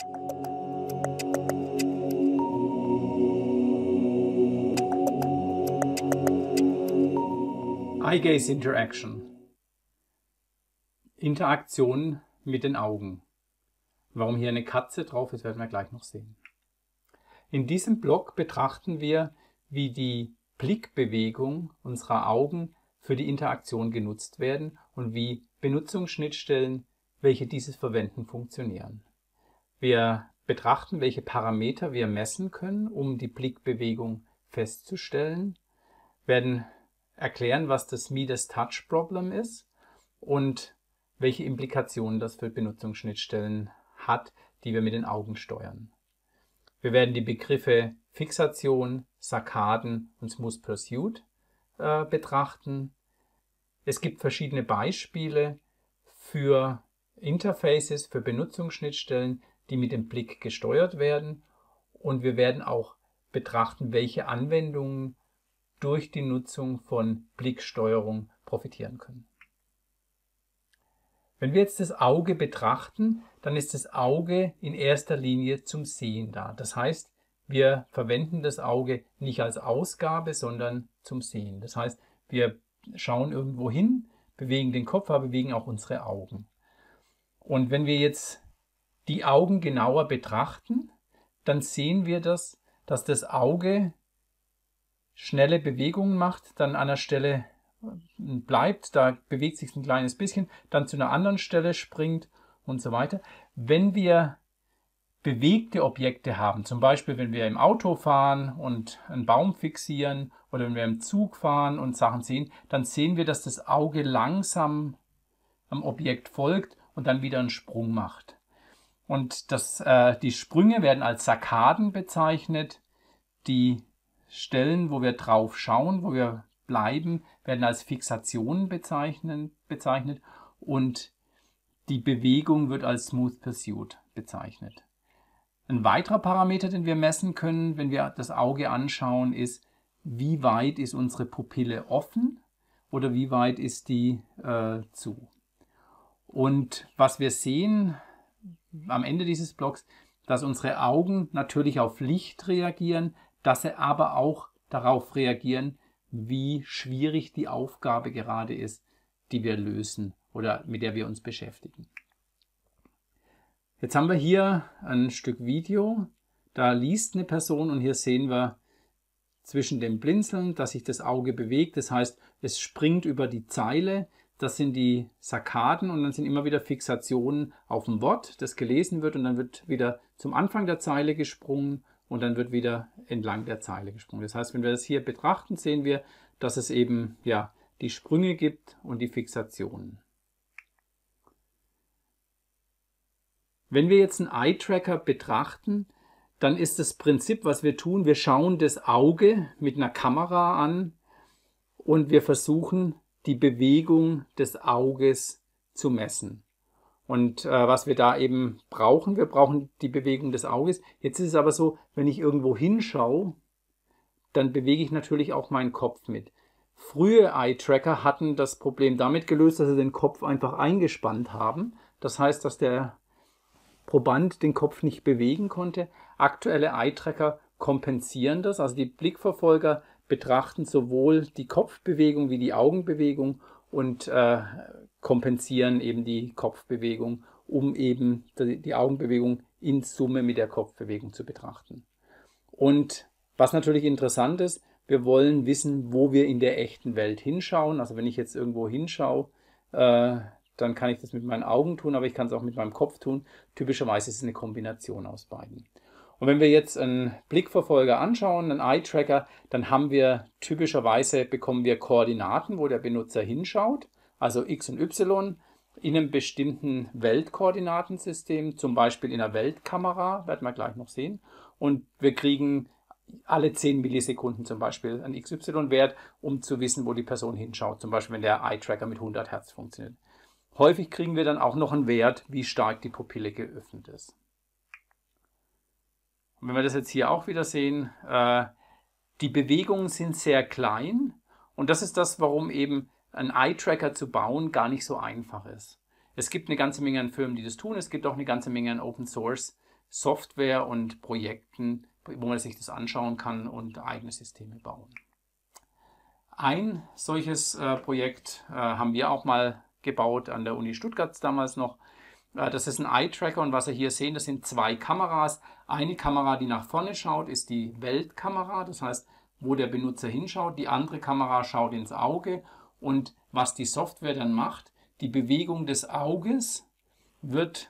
Eye-Gaze Interaction. Interaktion mit den Augen. Warum hier eine Katze drauf ist, werden wir gleich noch sehen. In diesem Block betrachten wir, wie die Blickbewegung unserer Augen für die Interaktion genutzt werden und wie Benutzungsschnittstellen, welche dieses verwenden, funktionieren. Wir betrachten, welche Parameter wir messen können, um die Blickbewegung festzustellen, werden erklären, was das Midas Touch Problem ist und welche Implikationen das für Benutzungsschnittstellen hat, die wir mit den Augen steuern. Wir werden die Begriffe Fixation, Sarkaden und Smooth Pursuit betrachten. Es gibt verschiedene Beispiele für Interfaces, für Benutzungsschnittstellen, die mit dem Blick gesteuert werden. Und wir werden auch betrachten, welche Anwendungen durch die Nutzung von Blicksteuerung profitieren können. Wenn wir jetzt das Auge betrachten, dann ist das Auge in erster Linie zum Sehen da. Das heißt, wir verwenden das Auge nicht als Ausgabe, sondern zum Sehen. Das heißt, wir schauen irgendwo hin, bewegen den Kopf, aber bewegen auch unsere Augen. Und wenn wir jetzt die Augen genauer betrachten, dann sehen wir, dass das Auge schnelle Bewegungen macht, dann an einer Stelle bleibt, da bewegt sich ein kleines bisschen, dann zu einer anderen Stelle springt und so weiter. Wenn wir bewegte Objekte haben, zum Beispiel wenn wir im Auto fahren und einen Baum fixieren oder wenn wir im Zug fahren und Sachen sehen, dann sehen wir, dass das Auge langsam am Objekt folgt und dann wieder einen Sprung macht. Und die Sprünge werden als Sarkaden bezeichnet. Die Stellen, wo wir drauf schauen, wo wir bleiben, werden als Fixationen bezeichnet und die Bewegung wird als Smooth Pursuit bezeichnet. Ein weiterer Parameter, den wir messen können, wenn wir das Auge anschauen, ist, wie weit ist unsere Pupille offen oder wie weit ist die zu. Und was wir sehen am Ende dieses Blocks, dass unsere Augen natürlich auf Licht reagieren, dass sie aber auch darauf reagieren, wie schwierig die Aufgabe gerade ist, die wir lösen oder mit der wir uns beschäftigen. Jetzt haben wir hier ein Stück Video, da liest eine Person und hier sehen wir zwischen dem Blinzeln, dass sich das Auge bewegt, das heißt, es springt über die Zeile, das sind die Sarkaden und dann sind immer wieder Fixationen auf dem Wort, das gelesen wird und dann wird wieder zum Anfang der Zeile gesprungen und dann wird wieder entlang der Zeile gesprungen. Das heißt, wenn wir das hier betrachten, sehen wir, dass es eben die Sprünge gibt und die Fixationen. Wenn wir jetzt einen Eye-Tracker betrachten, dann ist das Prinzip, was wir tun, wir schauen das Auge mit einer Kamera an und wir versuchen, die Bewegung des Auges zu messen. Und was wir da eben brauchen, wir brauchen die Bewegung des Auges. Jetzt ist es aber so, wenn ich irgendwo hinschaue, dann bewege ich natürlich auch meinen Kopf mit. Frühe Eye-Tracker hatten das Problem damit gelöst, dass sie den Kopf einfach eingespannt haben. Das heißt, dass der Proband den Kopf nicht bewegen konnte. Aktuelle Eye-Tracker kompensieren das. Also die Blickverfolger betrachten sowohl die Kopfbewegung wie die Augenbewegung und kompensieren eben die Kopfbewegung, um eben die Augenbewegung in Summe mit der Kopfbewegung zu betrachten. Und was natürlich interessant ist, wir wollen wissen, wo wir in der echten Welt hinschauen. Also wenn ich jetzt irgendwo hinschaue, dann kann ich das mit meinen Augen tun, aber ich kann es auch mit meinem Kopf tun. Typischerweise ist es eine Kombination aus beiden. Und wenn wir jetzt einen Blickverfolger anschauen, einen Eye-Tracker, dann haben wir bekommen wir Koordinaten, wo der Benutzer hinschaut, also X und Y, in einem bestimmten Weltkoordinatensystem, zum Beispiel in einer Weltkamera, werden wir gleich noch sehen. Und wir kriegen alle 10 Millisekunden zum Beispiel einen XY-Wert, um zu wissen, wo die Person hinschaut. Zum Beispiel, wenn der Eye-Tracker mit 100 Hertz funktioniert. Häufig kriegen wir dann auch noch einen Wert, wie stark die Pupille geöffnet ist. Und wenn wir das jetzt hier auch wieder sehen, die Bewegungen sind sehr klein und das ist das, warum eben einen Eye-Tracker zu bauen gar nicht so einfach ist. Es gibt eine ganze Menge an Firmen, die das tun. Es gibt auch eine ganze Menge an Open Source Software und Projekten, wo man sich das anschauen kann und eigene Systeme bauen. Ein solches Projekt haben wir auch mal gebaut an der Uni Stuttgart damals noch. Das ist ein Eye-Tracker und was Sie hier sehen, das sind zwei Kameras. Eine Kamera, die nach vorne schaut, ist die Weltkamera, das heißt, wo der Benutzer hinschaut. Die andere Kamera schaut ins Auge und was die Software dann macht, die Bewegung des Auges wird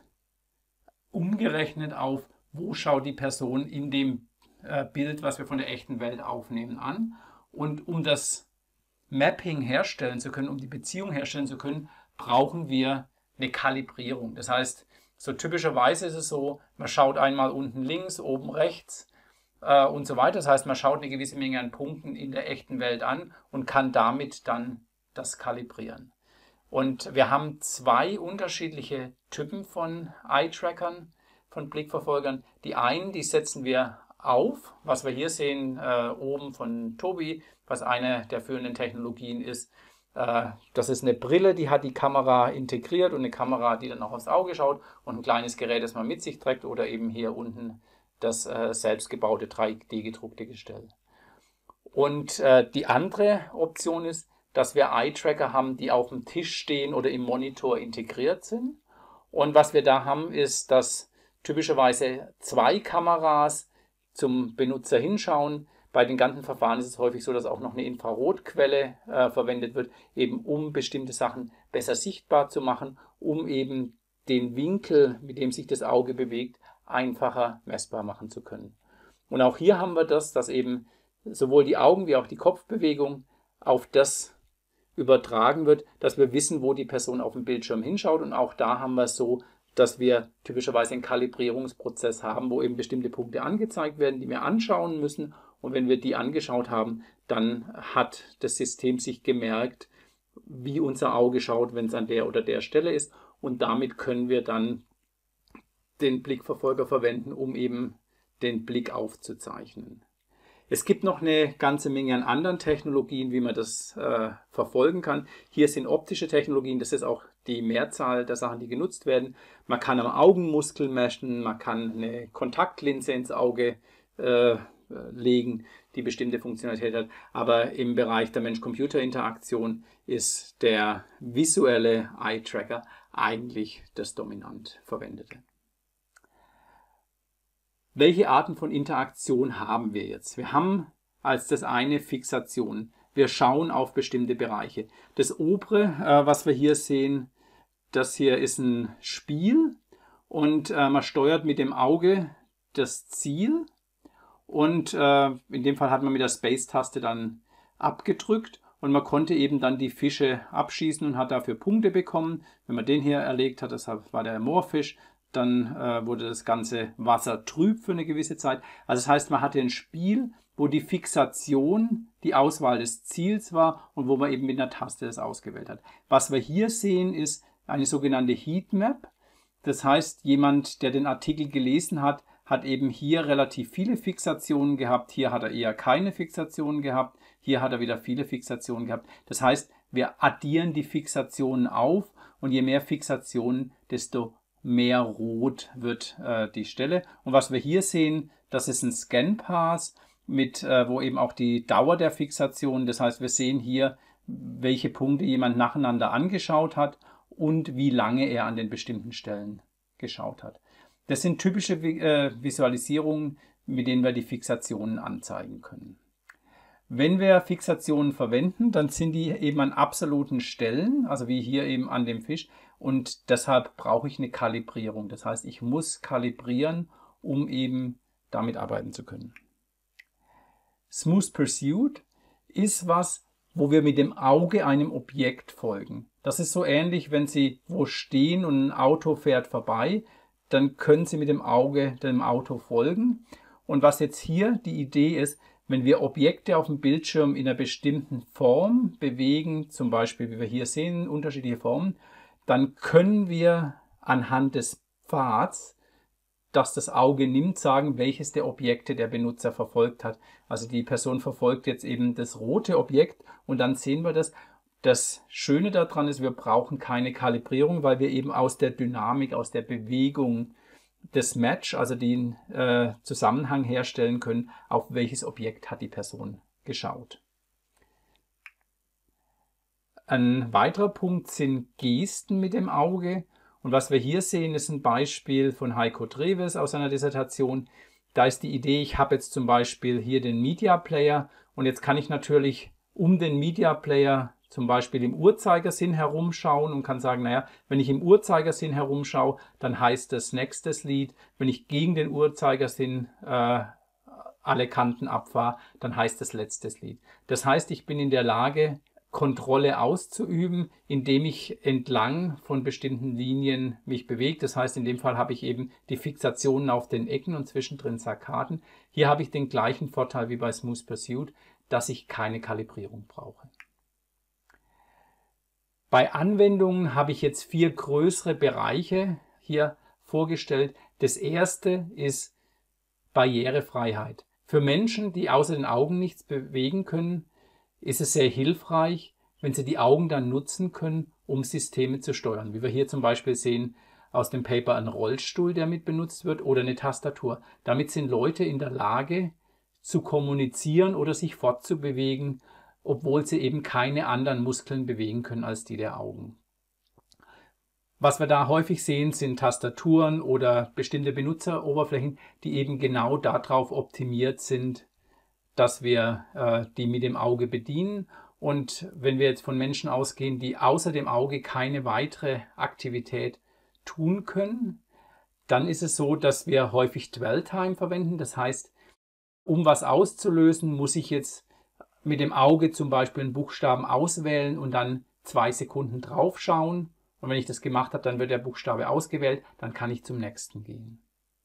umgerechnet auf, wo schaut die Person in dem Bild, was wir von der echten Welt aufnehmen, an. Und um das Mapping herstellen zu können, um die Beziehung herstellen zu können, brauchen wir eine Kalibrierung. Das heißt, so typischerweise ist es so, man schaut einmal unten links, oben rechts und so weiter. Das heißt, man schaut eine gewisse Menge an Punkten in der echten Welt an und kann damit dann das kalibrieren. Und wir haben zwei unterschiedliche Typen von Eye-Trackern, von Blickverfolgern. Die einen, die setzen wir auf, was wir hier sehen oben von Tobi, was eine der führenden Technologien ist. Das ist eine Brille, die hat die Kamera integriert und eine Kamera, die dann auch aufs Auge schaut und ein kleines Gerät, das man mit sich trägt oder eben hier unten das selbstgebaute 3D-gedruckte Gestell. Und die andere Option ist, dass wir Eye-Tracker haben, die auf dem Tisch stehen oder im Monitor integriert sind. Und was wir da haben, ist, dass typischerweise zwei Kameras zum Benutzer hinschauen. Bei den ganzen Verfahren ist es häufig so, dass auch noch eine Infrarotquelle verwendet wird, eben um bestimmte Sachen besser sichtbar zu machen, um eben den Winkel, mit dem sich das Auge bewegt, einfacher messbar machen zu können. Und auch hier haben wir das, dass eben sowohl die Augen wie auch die Kopfbewegung auf das übertragen wird, dass wir wissen, wo die Person auf dem Bildschirm hinschaut. Und auch da haben wir es so, dass wir typischerweise einen Kalibrierungsprozess haben, wo eben bestimmte Punkte angezeigt werden, die wir anschauen müssen. Und wenn wir die angeschaut haben, dann hat das System sich gemerkt, wie unser Auge schaut, wenn es an der oder der Stelle ist. Und damit können wir dann den Blickverfolger verwenden, um eben den Blick aufzuzeichnen. Es gibt noch eine ganze Menge an anderen Technologien, wie man das verfolgen kann. Hier sind optische Technologien, das ist auch die Mehrzahl der Sachen, die genutzt werden. Man kann am Augenmuskel messen, man kann eine Kontaktlinse ins Auge legen, die bestimmte Funktionalität hat. Aber im Bereich der Mensch-Computer-Interaktion ist der visuelle Eye-Tracker eigentlich das dominant verwendete. Welche Arten von Interaktion haben wir jetzt? Wir haben als das eine Fixation. Wir schauen auf bestimmte Bereiche. Das obere, was wir hier sehen, das hier ist ein Spiel und man steuert mit dem Auge das Ziel und in dem Fall hat man mit der Space-Taste dann abgedrückt und man konnte eben dann die Fische abschießen und hat dafür Punkte bekommen. Wenn man den hier erlegt hat, das war der Moorfisch, dann wurde das ganze Wasser trüb für eine gewisse Zeit. Also das heißt, man hatte ein Spiel, wo die Fixation die Auswahl des Ziels war und wo man eben mit einer Taste das ausgewählt hat. Was wir hier sehen, ist eine sogenannte Heatmap. Das heißt, jemand, der den Artikel gelesen hat, hat eben hier relativ viele Fixationen gehabt. Hier hat er eher keine Fixationen gehabt. Hier hat er wieder viele Fixationen gehabt. Das heißt, wir addieren die Fixationen auf und je mehr Fixationen, desto mehr rot wird die Stelle. Und was wir hier sehen, das ist ein Scan-Pass, wo eben auch die Dauer der Fixation, das heißt, wir sehen hier, welche Punkte jemand nacheinander angeschaut hat und wie lange er an den bestimmten Stellen geschaut hat. Das sind typische Visualisierungen, mit denen wir die Fixationen anzeigen können. Wenn wir Fixationen verwenden, dann sind die eben an absoluten Stellen, also wie hier eben an dem Fisch, und deshalb brauche ich eine Kalibrierung. Das heißt, ich muss kalibrieren, um eben damit arbeiten zu können. Smooth Pursuit ist was, wo wir mit dem Auge einem Objekt folgen. Das ist so ähnlich, wenn Sie wo stehen und ein Auto fährt vorbei, dann können Sie mit dem Auge dem Auto folgen. Und was jetzt hier die Idee ist, wenn wir Objekte auf dem Bildschirm in einer bestimmten Form bewegen, zum Beispiel, wie wir hier sehen, unterschiedliche Formen, dann können wir anhand des Pfads, das das Auge nimmt, sagen, welches der Objekte der Benutzer verfolgt hat. Also die Person verfolgt jetzt eben das rote Objekt und dann sehen wir das. Das Schöne daran ist, wir brauchen keine Kalibrierung, weil wir eben aus der Dynamik, aus der Bewegung das Match, also den Zusammenhang herstellen können, auf welches Objekt hat die Person geschaut. Ein weiterer Punkt sind Gesten mit dem Auge. Und was wir hier sehen, ist ein Beispiel von Heiko Treves aus seiner Dissertation. Da ist die Idee, ich habe jetzt zum Beispiel hier den Media Player und jetzt kann ich natürlich um den Media Player zum Beispiel im Uhrzeigersinn herumschauen und kann sagen, naja, wenn ich im Uhrzeigersinn herumschaue, dann heißt das nächstes Lied. Wenn ich gegen den Uhrzeigersinn alle Kanten abfahre, dann heißt das letztes Lied. Das heißt, ich bin in der Lage, Kontrolle auszuüben, indem ich entlang von bestimmten Linien mich bewege. Das heißt, in dem Fall habe ich eben die Fixationen auf den Ecken und zwischendrin Sarkaden. Hier habe ich den gleichen Vorteil wie bei Smooth Pursuit, dass ich keine Kalibrierung brauche. Bei Anwendungen habe ich jetzt 4 größere Bereiche hier vorgestellt. Das erste ist Barrierefreiheit. Für Menschen, die außer den Augen nichts bewegen können, ist es sehr hilfreich, wenn sie die Augen dann nutzen können, um Systeme zu steuern. Wie wir hier zum Beispiel sehen aus dem Paper, ein Rollstuhl, der mit benutzt wird, oder eine Tastatur. Damit sind Leute in der Lage zu kommunizieren oder sich fortzubewegen, obwohl sie eben keine anderen Muskeln bewegen können als die der Augen. Was wir da häufig sehen, sind Tastaturen oder bestimmte Benutzeroberflächen, die eben genau darauf optimiert sind, dass wir die mit dem Auge bedienen. Und wenn wir jetzt von Menschen ausgehen, die außer dem Auge keine weitere Aktivität tun können, dann ist es so, dass wir häufig Dwell Time verwenden. Das heißt, um was auszulösen, muss ich jetzt mit dem Auge zum Beispiel einen Buchstaben auswählen und dann 2 Sekunden drauf schauen. Und wenn ich das gemacht habe, dann wird der Buchstabe ausgewählt, dann kann ich zum nächsten gehen.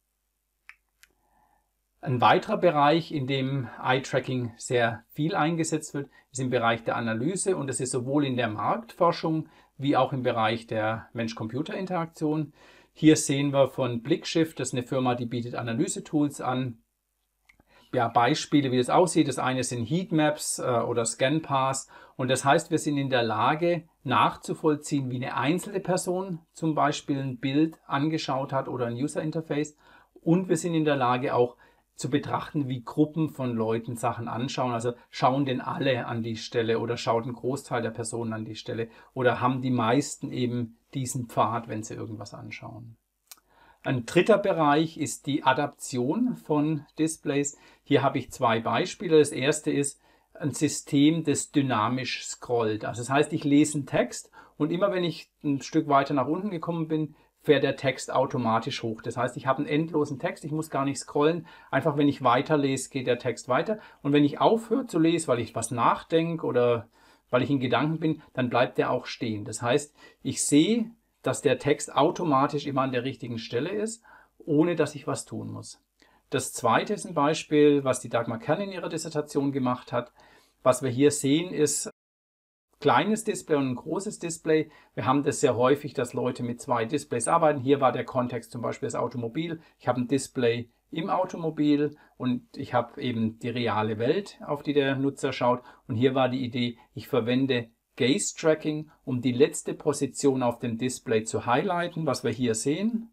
Ein weiterer Bereich, in dem Eye-Tracking sehr viel eingesetzt wird, ist im Bereich der Analyse, und das ist sowohl in der Marktforschung wie auch im Bereich der Mensch-Computer-Interaktion. Hier sehen wir von Blickshift, das ist eine Firma, die bietet Analyse-Tools an. Ja, Beispiele, wie das aussieht. Das eine sind Heatmaps oder ScanPass, und das heißt, wir sind in der Lage nachzuvollziehen, wie eine einzelne Person zum Beispiel ein Bild angeschaut hat oder ein User-Interface, und wir sind in der Lage auch zu betrachten, wie Gruppen von Leuten Sachen anschauen. Also schauen denn alle an die Stelle oder schaut ein Großteil der Personen an die Stelle oder haben die meisten eben diesen Pfad, wenn sie irgendwas anschauen. Ein dritter Bereich ist die Adaption von Displays. Hier habe ich 2 Beispiele. Das erste ist ein System, das dynamisch scrollt. Also das heißt, ich lese einen Text und immer wenn ich ein Stück weiter nach unten gekommen bin, fährt der Text automatisch hoch. Das heißt, ich habe einen endlosen Text, ich muss gar nicht scrollen. Einfach wenn ich weiterlese, geht der Text weiter. Und wenn ich aufhöre zu lesen, weil ich was nachdenke oder weil ich in Gedanken bin, dann bleibt der auch stehen. Das heißt, ich sehe, dass der Text automatisch immer an der richtigen Stelle ist, ohne dass ich was tun muss. Das zweite ist ein Beispiel, was die Dagmar Kern in ihrer Dissertation gemacht hat. Was wir hier sehen, ist kleines Display und ein großes Display. Wir haben das sehr häufig, dass Leute mit 2 Displays arbeiten. Hier war der Kontext zum Beispiel das Automobil. Ich habe ein Display im Automobil und ich habe eben die reale Welt, auf die der Nutzer schaut. Und hier war die Idee, ich verwende Gaze Tracking, um die letzte Position auf dem Display zu highlighten, was wir hier sehen.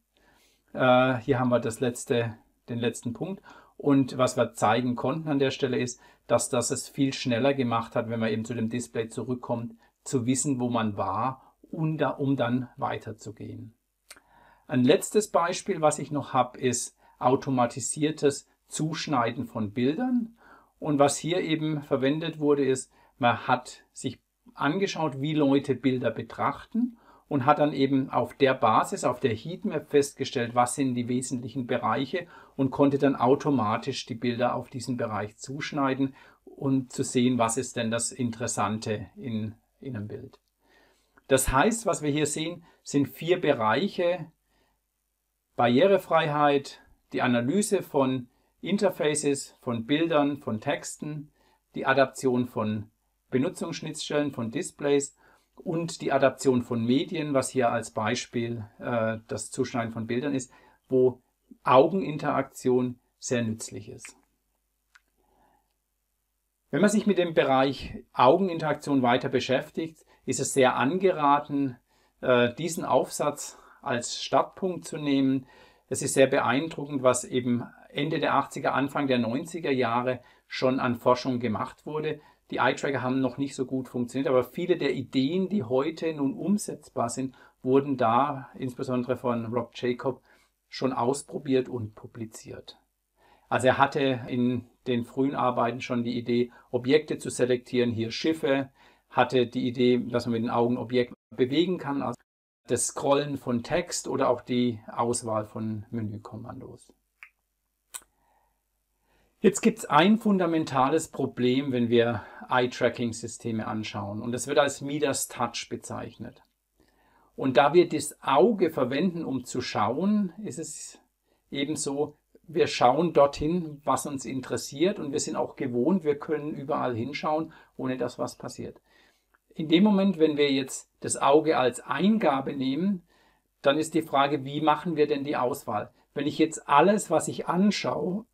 Hier haben wir den letzten Punkt. Und was wir zeigen konnten an der Stelle ist, dass das es viel schneller gemacht hat, wenn man eben zu dem Display zurückkommt, zu wissen, wo man war, um dann weiterzugehen. Ein letztes Beispiel, was ich noch habe, ist automatisiertes Zuschneiden von Bildern. Und was hier eben verwendet wurde, ist, man hat sich angeschaut, wie Leute Bilder betrachten und hat dann eben auf der Basis, auf der Heatmap festgestellt, was sind die wesentlichen Bereiche und konnte dann automatisch die Bilder auf diesen Bereich zuschneiden, um zu sehen, was ist denn das Interessante in einem Bild. Das heißt, was wir hier sehen, sind 4 Bereiche: Barrierefreiheit, die Analyse von Interfaces, von Bildern, von Texten, die Adaption von Benutzungsschnittstellen, von Displays und die Adaption von Medien, was hier als Beispiel das Zuschneiden von Bildern ist, wo Augeninteraktion sehr nützlich ist. Wenn man sich mit dem Bereich Augeninteraktion weiter beschäftigt, ist es sehr angeraten, diesen Aufsatz als Startpunkt zu nehmen. es ist sehr beeindruckend, was eben Ende der 80er, Anfang der 90er Jahre schon an Forschung gemacht wurde. Die Eye-Tracker haben noch nicht so gut funktioniert, aber viele der Ideen, die heute nun umsetzbar sind, wurden da insbesondere von Rob Jacob schon ausprobiert und publiziert. Also er hatte in den frühen Arbeiten schon die Idee, Objekte zu selektieren, hier Schiffe, hatte die Idee, dass man mit den Augen Objekte bewegen kann, also das Scrollen von Text oder auch die Auswahl von Menükommandos. Jetzt gibt es ein fundamentales Problem, wenn wir Eye-Tracking-Systeme anschauen, und das wird als Midas Touch bezeichnet. Und da wir das Auge verwenden, um zu schauen, ist es eben so, wir schauen dorthin, was uns interessiert, und wir sind auch gewohnt, wir können überall hinschauen, ohne dass was passiert. In dem Moment, wenn wir jetzt das Auge als Eingabe nehmen, dann ist die Frage, wie machen wir denn die Auswahl? Wenn ich jetzt alles, was ich anschaue,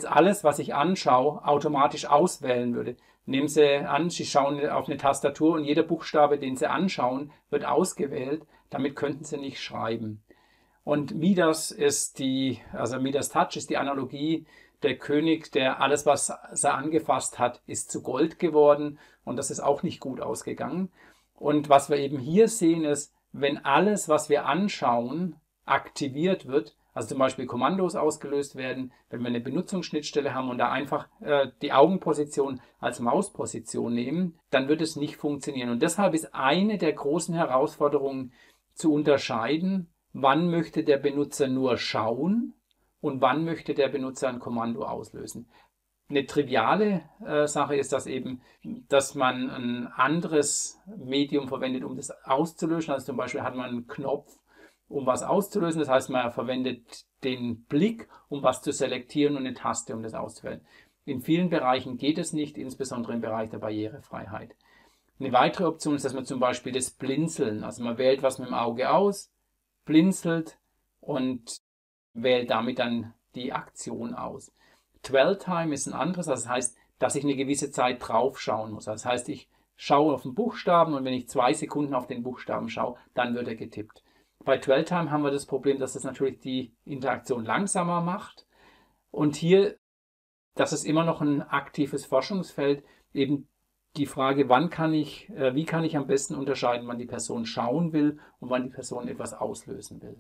automatisch auswählen würde. Nehmen Sie an, Sie schauen auf eine Tastatur und jeder Buchstabe, den Sie anschauen, wird ausgewählt. Damit könnten Sie nicht schreiben. Und Midas Midas Touch ist die Analogie, der König, der alles, was er angefasst hat, ist zu Gold geworden, und das ist auch nicht gut ausgegangen. Und was wir eben hier sehen ist, wenn alles, was wir anschauen, aktiviert wird, also zum Beispiel Kommandos ausgelöst werden, wenn wir eine Benutzungsschnittstelle haben und da einfach die Augenposition als Mausposition nehmen, dann wird es nicht funktionieren. Und deshalb ist eine der großen Herausforderungen zu unterscheiden, wann möchte der Benutzer nur schauen und wann möchte der Benutzer ein Kommando auslösen. Eine triviale Sache ist das eben, dass man ein anderes Medium verwendet, um das auszulösen. Also zum Beispiel hat man einen Knopf, um was auszulösen. Das heißt, man verwendet den Blick, um was zu selektieren, und eine Taste, um das auszuwählen. In vielen Bereichen geht es nicht, insbesondere im Bereich der Barrierefreiheit. Eine weitere Option ist, dass man zum Beispiel das Blinzeln, also man wählt was mit dem Auge aus, blinzelt und wählt damit dann die Aktion aus. Dwell Time ist ein anderes, das heißt, dass ich eine gewisse Zeit drauf schauen muss. Das heißt, ich schaue auf den Buchstaben, und wenn ich 2 Sekunden auf den Buchstaben schaue, dann wird er getippt. Bei Dwell Time haben wir das Problem, dass es natürlich die Interaktion langsamer macht, und hier, das ist immer noch ein aktives Forschungsfeld, eben die Frage, wie kann ich am besten unterscheiden, wann die Person schauen will und wann die Person etwas auslösen will.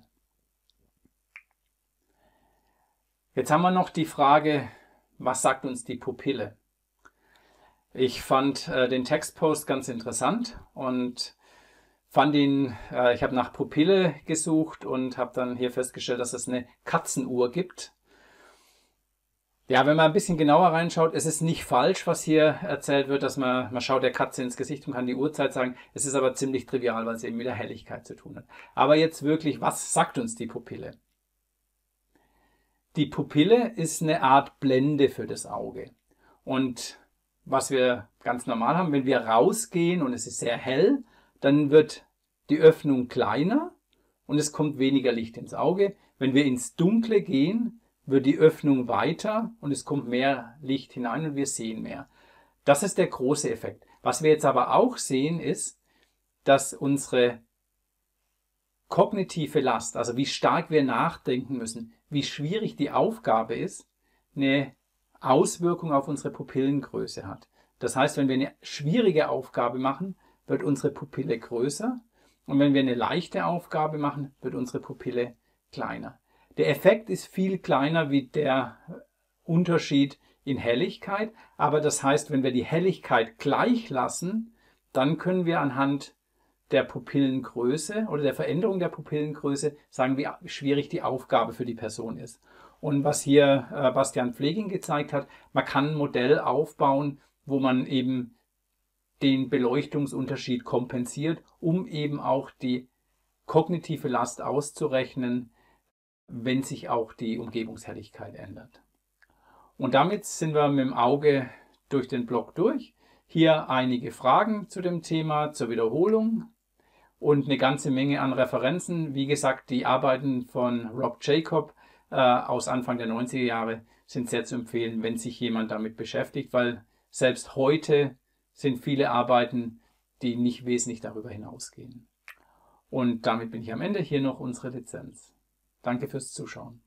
Jetzt haben wir noch die Frage, was sagt uns die Pupille? Ich fand den Textpost ganz interessant und ich habe nach Pupille gesucht und habe dann hier festgestellt, dass es eine Katzenuhr gibt. Ja, wenn man ein bisschen genauer reinschaut, es ist nicht falsch, was hier erzählt wird, dass man schaut der Katze ins Gesicht und kann die Uhrzeit sagen. Es ist aber ziemlich trivial, weil es eben mit der Helligkeit zu tun hat. Aber jetzt wirklich, was sagt uns die Pupille? Die Pupille ist eine Art Blende für das Auge. Und was wir ganz normal haben, wenn wir rausgehen und es ist sehr hell, dann wird die Öffnung kleiner und es kommt weniger Licht ins Auge. Wenn wir ins Dunkle gehen, wird die Öffnung weiter und es kommt mehr Licht hinein und wir sehen mehr. Das ist der große Effekt. Was wir jetzt aber auch sehen, ist, dass unsere kognitive Last, also wie stark wir nachdenken müssen, wie schwierig die Aufgabe ist, eine Auswirkung auf unsere Pupillengröße hat. Das heißt, wenn wir eine schwierige Aufgabe machen, wird unsere Pupille größer, und wenn wir eine leichte Aufgabe machen, wird unsere Pupille kleiner. Der Effekt ist viel kleiner wie der Unterschied in Helligkeit, aber das heißt, wenn wir die Helligkeit gleich lassen, dann können wir anhand der Pupillengröße oder der Veränderung der Pupillengröße sagen, wie schwierig die Aufgabe für die Person ist. Und was hier Bastian Pfleging gezeigt hat, man kann ein Modell aufbauen, wo man eben den Beleuchtungsunterschied kompensiert, um eben auch die kognitive Last auszurechnen, wenn sich auch die Umgebungshelligkeit ändert. Und damit sind wir mit dem Auge durch den Block durch. Hier einige Fragen zu dem Thema zur Wiederholung und eine ganze Menge an Referenzen. Wie gesagt, die Arbeiten von Rob Jacob aus Anfang der 90er Jahre sind sehr zu empfehlen, wenn sich jemand damit beschäftigt, weil selbst heute sind viele Arbeiten, die nicht wesentlich darüber hinausgehen. Und damit bin ich am Ende. Hier noch unsere Lizenz. Danke fürs Zuschauen.